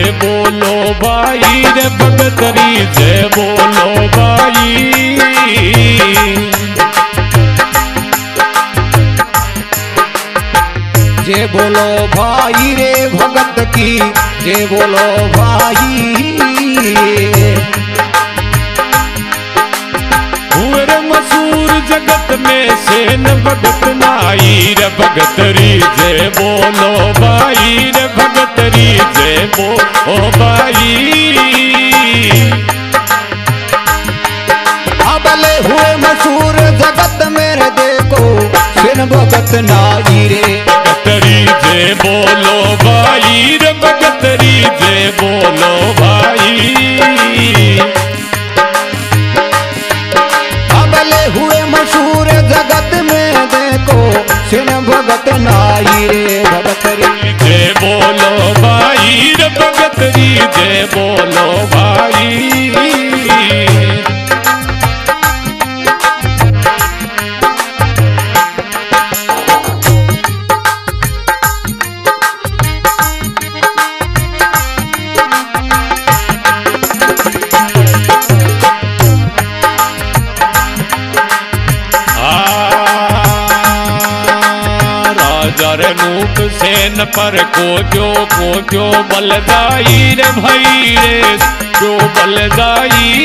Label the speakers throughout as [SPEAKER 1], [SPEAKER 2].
[SPEAKER 1] जय बोलो भाई रे भगतरी जय बोलो भाई।
[SPEAKER 2] जय बोलो भाई रे भगत की जय बोलो भाई।
[SPEAKER 1] रे मशहूर जगत में सेन भगत नाई रे भगतरी जय बोलो भाई रे भगतरी जय बोलो भाई।
[SPEAKER 2] अबले हुए मशहूर जगत में देखो सेन भगत नाई रे
[SPEAKER 1] भगतरी जय बोलो भाई रे भगतरी जय बोलो भाई।
[SPEAKER 2] अबले हुए मशहूर जगत में देखो सेन भगत नाई रे भगतरी
[SPEAKER 1] जय बोलो भाई रे भगतरी जय बोलो भाई। नूप सेन पर को बलदाई रे भाई रे जो बलदाई।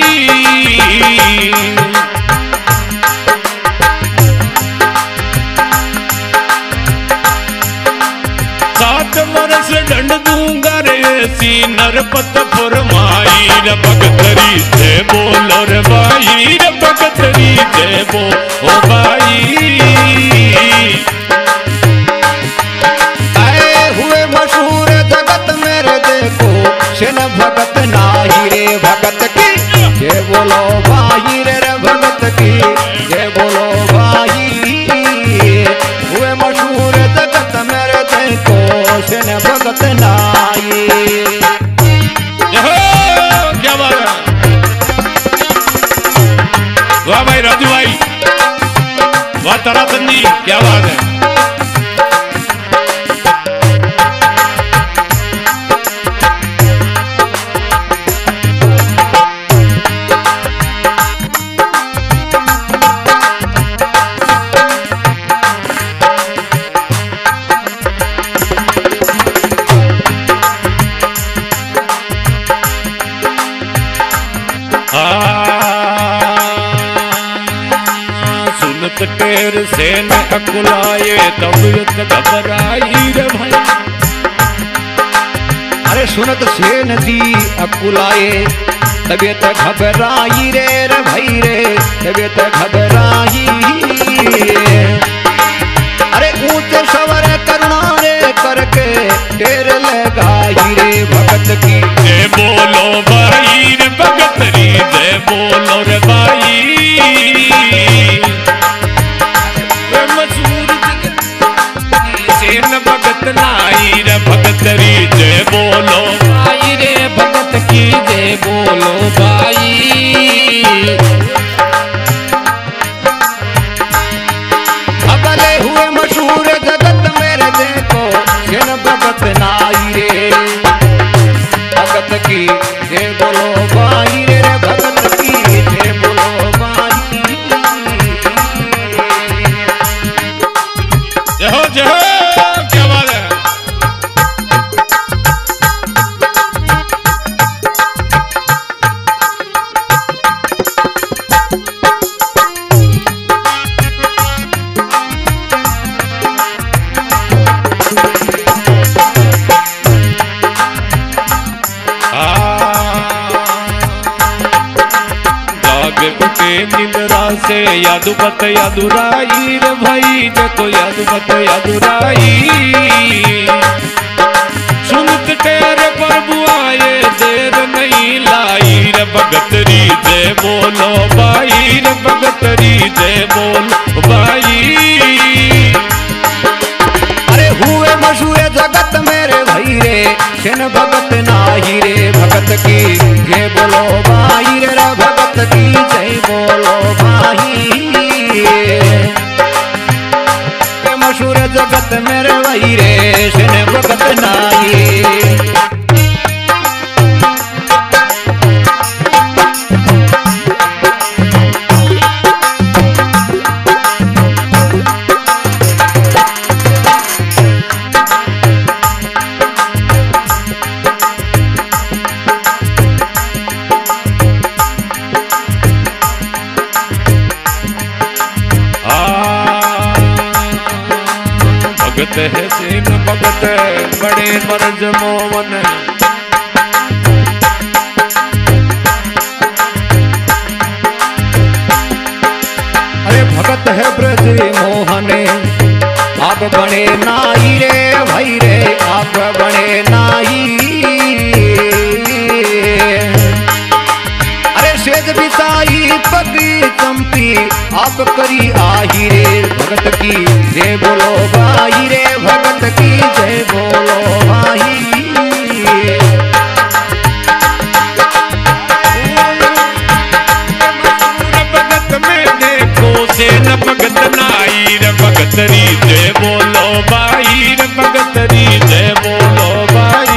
[SPEAKER 1] सात वर्ष दंड दूंगा रे सी नरपत फरमाई रे भगतरी जय बोलो रे भाई रे भगतरी जय बोलो भाई।
[SPEAKER 2] सेन भगत नाई रे भगत की जय बोलो भाई रे भगत की जय बोलो भाई। हुए मशहूर जगत मेरे देखो सेन भगत नाई।
[SPEAKER 1] क्या बात है वाह भाई राजू भाई वाह ताराचंद जी क्या बात है। सुनत टेर सेन अकुलाए तबीयत घबराई रे भाई।
[SPEAKER 2] अरे सुनत सेन दी अकुलाए तबीयत घबराई रे भाई रे तबीयत घबराई। अरे ऊंच सवर करुणा रे करके टेर लगाई रे भगत की
[SPEAKER 1] जय बोलो भाई रे भगतरी जय बोलो रे भाई। सेन भगत नाई रे भगतरी जय बोलो भाई रे भगत की जय बोलो भाई।
[SPEAKER 2] अबले हुए मशहूर जगत मेरे देखो सेन भगत नाई रे भगत की जय बोलो भाई रे भगत की जय बोलो भाई।
[SPEAKER 1] जय हो जय हो क्या बात है। निंद्रा से यादुपत यादुराई रे भाई जको यादुपत यादुराई। सुनत तेरे प्रभु आए देर नहीं लाई रे भगतरी जय बोलो भाई रे भगतरी जय बोलो भाई।
[SPEAKER 2] अरे हुए मशहूर जगत मेरे भाई रे सेन भगत नाई रे भगत की जय बोलो भाई रे भगत की जय बोलो भाई। मशहूर जगत मेरे भाई रे सेन भगत नाई।
[SPEAKER 1] तहसीन भगत बड़े बरज मोहन।
[SPEAKER 2] अरे भगत है ब्रज मोहने आप बने नाई रे भाई रे आप बने नाई। अरे सेज बिताई पगी चंपी आप करी आही रे भगत की जय बोलो भाई रे भगत की जय बोलो भाई।
[SPEAKER 1] भगत में देखो से न भगत नाई रे भगत री जय बोलो भाई रे भगत री जय बोलो भाई।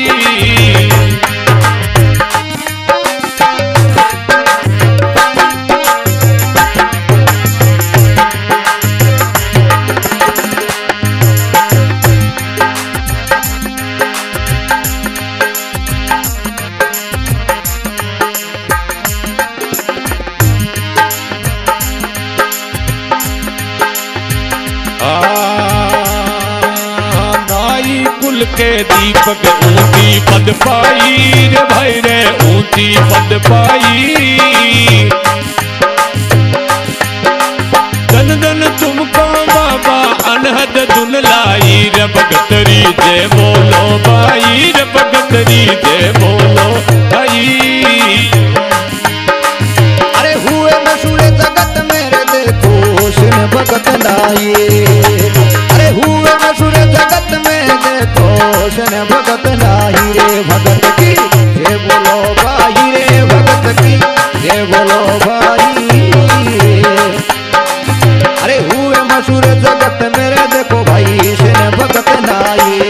[SPEAKER 1] नाई कुल के दीपक ऊंची पद पाई रे भाई रे ऊंची पद पाई। धन धन तुमको बाबा अनहद धुन लाई रे भगत री जय बोलो भाई रे भगत री जय बोलो भाई।
[SPEAKER 2] अरे हुए मशहूर जगत मेरे देखो सिन भगत नाई। अरे हुए मशहूर जगत में देखो सिन भगत नाई रे भगत की जय बोलो भाई रे भगत की जय बोलो भाई। अरे हुए मशहूर जगत मेरे देखो भाई सिन भगत नाई।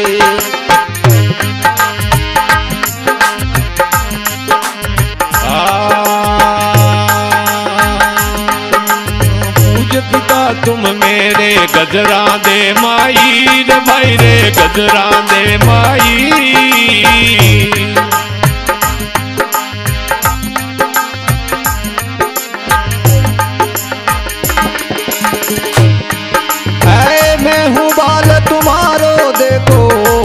[SPEAKER 1] तुम मेरे गजरा दे माई रे भाई रे गजरा दे माई।
[SPEAKER 2] ऐ मैं हूँ बाल तुम्हारो देखो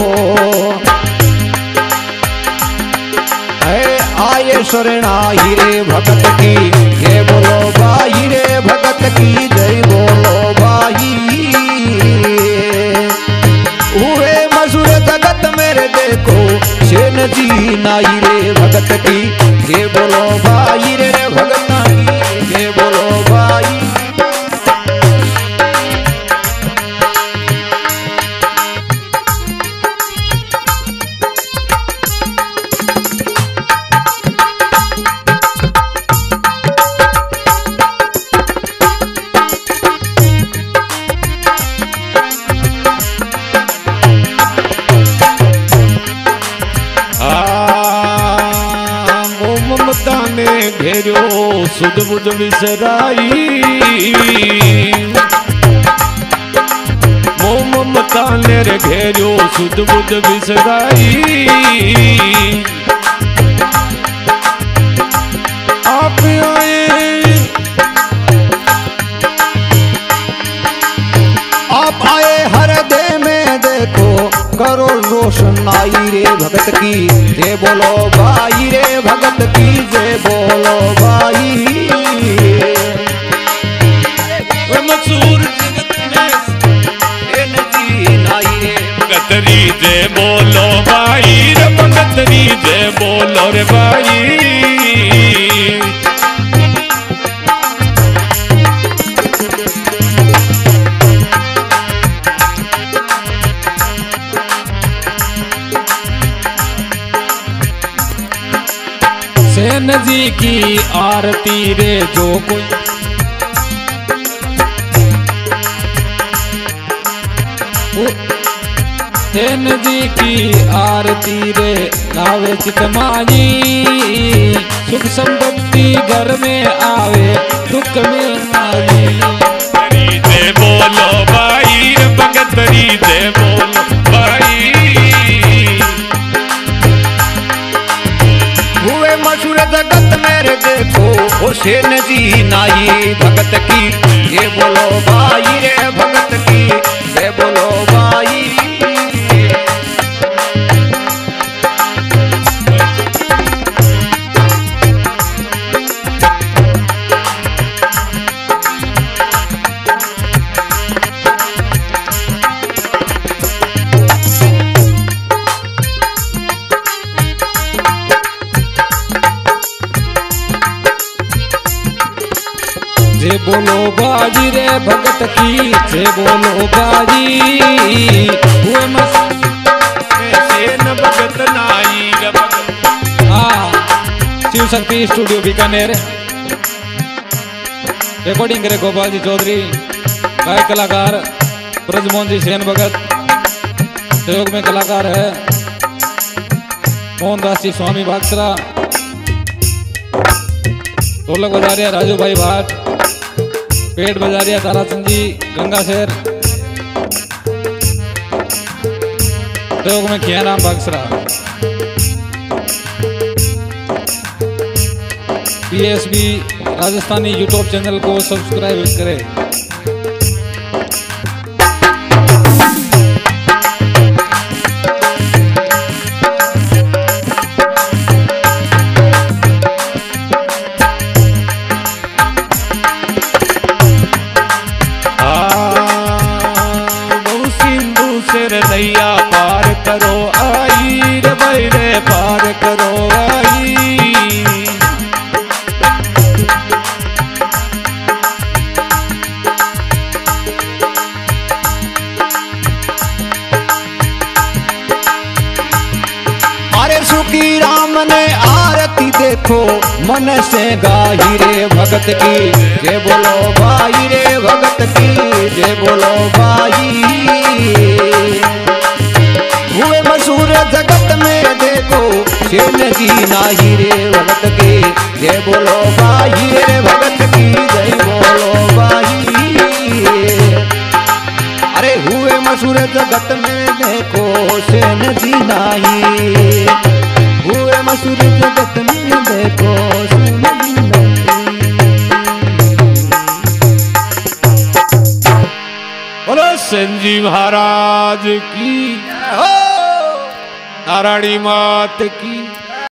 [SPEAKER 2] ऐ आये शरणाई रे भगत की जय बोलो भाई रे भगत की जय बोलो भाई। हुए मशहूर जगत मेरे देखो सेन जी नाई रे भगत की जय बोलो भाई रे भगत की जय बोलो भाई।
[SPEAKER 1] ममता ने घेरो सुध बुध विसराई। ममता ने घेरो सुध बुध विसराई। आप
[SPEAKER 2] आए हर दे में देखो करो रोशनाई रे भगत की जय बोलो भाई रे भगत की जय बोलो भाई।
[SPEAKER 1] मशहूर
[SPEAKER 2] नाई रे
[SPEAKER 1] भगत री जय बोलो भाई रे भगत री जय बोलो रे भाई। सेन जी की आरती रे जो कोई सेन जी की आरती रे गावे चितमानी। सुख संपत्ति घर में आवे दुख में आई। जय बोलो भाई रे भगत री जय बोलो भाई।
[SPEAKER 2] हुए मशहूर जगत मेरे देखो हुसैन जी नाई भगत की जय बोलो भाई रे भगत की जय बोलो भाई।
[SPEAKER 3] बोलो बाजी रे भगत की जय बोलो बाजी। हुए
[SPEAKER 1] सेन भगत नाई रे भगत।
[SPEAKER 3] हाँ शिव शक्ति स्टूडियो बीकानेर। रिकॉर्डिंग करे गोपाल जी चौधरी। गायक कलाकार ब्रजमोहन जी सेन भगत। सहयोग में कलाकार है मोहनदास जी स्वामी बागसरा। ढोलक बजा रहे राजू भाई भाट। पेट बजा रहे ताराचंद जी गंगा शहर। सहयोग में Khiyaram Bagsara. PSB Rajasthani YouTube channel को सब्सक्राइब करें।
[SPEAKER 1] नैया पार करो आई रे भाई रे पार करो आई।
[SPEAKER 2] अरे सुखी राम ने आरती देखो मन से गाही रे भगत की जय बोलो भाई रे भगत की जय बोलो भाई। हुए मशहूर जगत में देखो सेन जी नाही रे भगत की जय बोलो भाई रे भगत की जय बोलो भाई। अरे हुए मशहूर जगत में देखो सेन जी नाही। हुए मशहूर जगत में देखो सेन जी नाही।
[SPEAKER 1] बोलो सेन जी महाराज की नारायणी मात की।